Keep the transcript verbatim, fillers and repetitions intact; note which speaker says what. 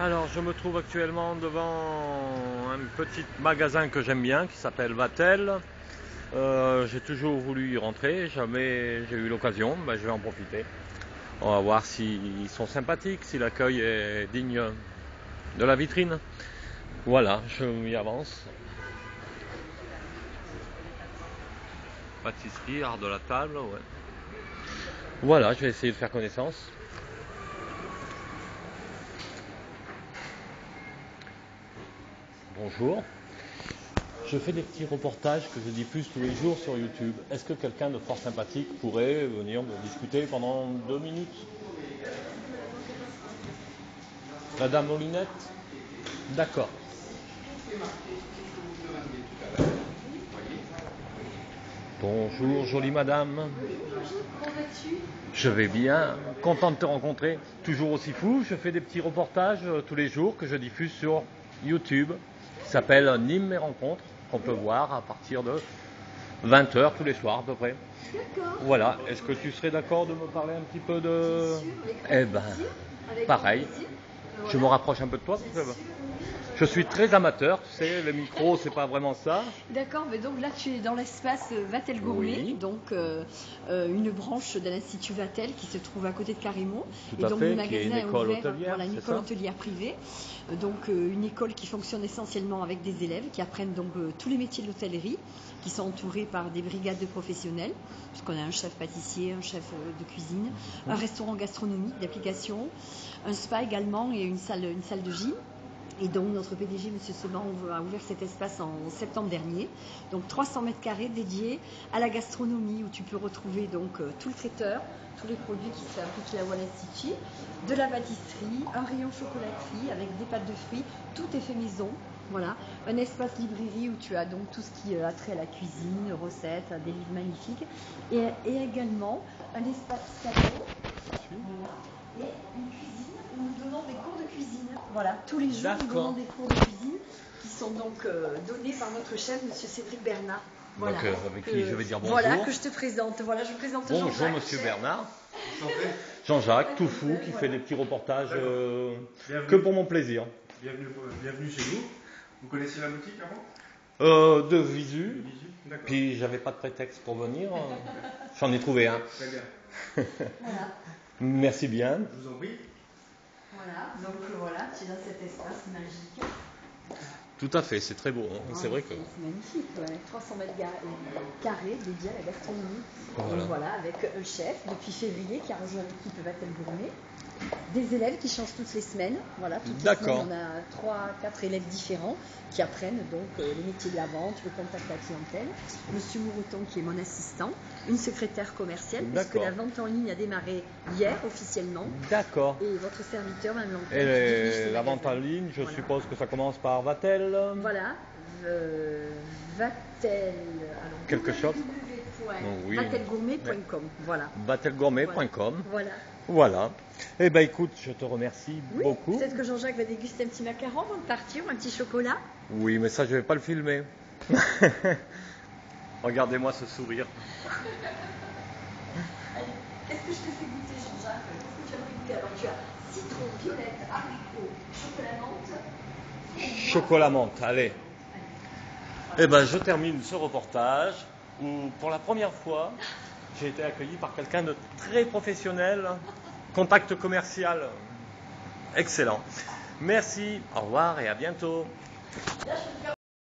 Speaker 1: Alors, je me trouve actuellement devant un petit magasin que j'aime bien qui s'appelle Vatel. Euh, j'ai toujours voulu y rentrer, jamais j'ai eu l'occasion, ben, je vais en profiter. On va voir s'ils sont sympathiques, si l'accueil est digne de la vitrine. Voilà, je m'y avance. Pâtisserie, art de la table, ouais. Voilà, je vais essayer de faire connaissance. Bonjour. Je fais des petits reportages que je diffuse tous les jours sur YouTube. Est-ce que quelqu'un de fort sympathique pourrait venir me discuter pendant deux minutes? Madame aux lunettes? D'accord. Bonjour, jolie madame. Je vais bien, content de te rencontrer. Toujours aussi fou, je fais des petits reportages euh, tous les jours que je diffuse sur YouTube, qui s'appelle Nîmes mes rencontres, qu'on peut voir à partir de vingt heures tous les soirs à peu près.
Speaker 2: D'accord.
Speaker 1: Voilà, est-ce que tu serais d'accord de me parler un petit peu de... Eh ben, pareil. Je me rapproche un peu de toi. Je suis très amateur, tu sais, le micro, c'est pas vraiment ça.
Speaker 2: D'accord, mais donc là tu es dans l'espace Vatel Gourmet,
Speaker 1: Oui.
Speaker 2: donc euh, euh, une branche de l'Institut Vatel qui se trouve à côté de Carémont.
Speaker 1: Tout
Speaker 2: et
Speaker 1: à
Speaker 2: donc
Speaker 1: fait,
Speaker 2: le
Speaker 1: qui est
Speaker 2: magasin
Speaker 1: une
Speaker 2: est
Speaker 1: école
Speaker 2: ouvert,
Speaker 1: hôtelière,
Speaker 2: voilà, une
Speaker 1: c'est
Speaker 2: école
Speaker 1: ça
Speaker 2: hôtelière privée, Euh, donc euh, une école qui fonctionne essentiellement avec des élèves qui apprennent donc euh, tous les métiers de l'hôtellerie, qui sont entourés par des brigades de professionnels, puisqu'on a un chef pâtissier, un chef euh, de cuisine, un restaurant gastronomique d'application, un spa également et une salle, une salle de gym. Et donc notre P D G, M. Seban, a ouvert cet espace en septembre dernier. Donc trois cents mètres carrés dédiés à la gastronomie, où tu peux retrouver donc euh, tout le traiteur, tous les produits qui se fabriquent là-haut à l'Institut, de la pâtisserie, un rayon chocolaterie avec des pâtes de fruits, tout est fait maison. Voilà, un espace librairie où tu as donc tout ce qui a trait à la cuisine, recettes, des livres magnifiques, et, et également un espace cadeau. Voilà. Et une cuisine où nous donnons des cours de cuisine. Voilà, tous les jours nous donnons des cours de cuisine qui sont donc euh, donnés par notre chef, M. Cédric Bernard. Voilà,
Speaker 1: donc, euh, avec
Speaker 2: que,
Speaker 1: qui je vais dire bonjour.
Speaker 2: Voilà, que je te présente. Voilà, je présente
Speaker 1: Bonjour,
Speaker 2: Jean-Jacques.
Speaker 1: Monsieur Bernard. Jean-Jacques, tout fou, qui fait des petits reportages euh,
Speaker 3: Bienvenue.
Speaker 1: que pour mon plaisir.
Speaker 3: Bienvenue, bienvenue chez nous. Vous connaissez la boutique avant?
Speaker 1: Euh, de visu,
Speaker 3: Visu, d'accord.
Speaker 1: puis j'avais pas de prétexte pour venir. J'en ai trouvé un.
Speaker 3: Très bien.
Speaker 2: Voilà.
Speaker 1: Merci bien.
Speaker 3: Je vous en prie.
Speaker 2: Voilà, donc euh, voilà, tu es dans cet espace magique.
Speaker 1: Tout à fait, c'est très beau. Hein.
Speaker 2: Ah,
Speaker 1: C'est vrai que.
Speaker 2: C'est magnifique, ouais. trois cents mètres carrés dédiés à la gastronomie.
Speaker 1: Voilà.
Speaker 2: Donc voilà, avec un chef depuis février qui a rejoint l'équipe Vatel Gourmet. Des élèves qui changent toutes les semaines. Voilà, toutes les
Speaker 1: D'accord.
Speaker 2: semaines, on a trois, quatre élèves différents qui apprennent donc euh, les métiers de la vente, le contact à la clientèle. Monsieur Mourouton qui est mon assistant, une secrétaire commerciale, puisque
Speaker 1: D'accord.
Speaker 2: la vente en ligne a démarré hier officiellement.
Speaker 1: D'accord.
Speaker 2: Et votre serviteur, Mme Lancaire,
Speaker 1: Et
Speaker 2: qui dirige ce
Speaker 1: les- la vente en
Speaker 2: magasin.
Speaker 1: ligne, je
Speaker 2: Voilà.
Speaker 1: suppose que ça commence par Vatel.
Speaker 2: Voilà, euh, Vatel, alors,
Speaker 1: Quelque chose. Oui.
Speaker 2: vatelgourmet point com, voilà.
Speaker 1: Vatelgourmet point com.
Speaker 2: Voilà.
Speaker 1: Voilà. Eh ben écoute, je te remercie
Speaker 2: Oui,
Speaker 1: beaucoup.
Speaker 2: peut-être que Jean-Jacques va déguster un petit macaron avant de partir, ou un petit chocolat.
Speaker 1: Oui, mais ça, je vais pas le filmer. Regardez-moi ce sourire.
Speaker 2: Allez, qu'est-ce que je te fais goûter, Jean-Jacques? Qu'est-ce que tu as pris goûter? Alors, tu as citron, violette, haricot, chocolat menthe.
Speaker 1: Chocolat menthe, allez. Eh ben, je termine ce reportage où, pour la première fois, j'ai été accueilli par quelqu'un de très professionnel, contact commercial excellent. Merci, au revoir et à bientôt.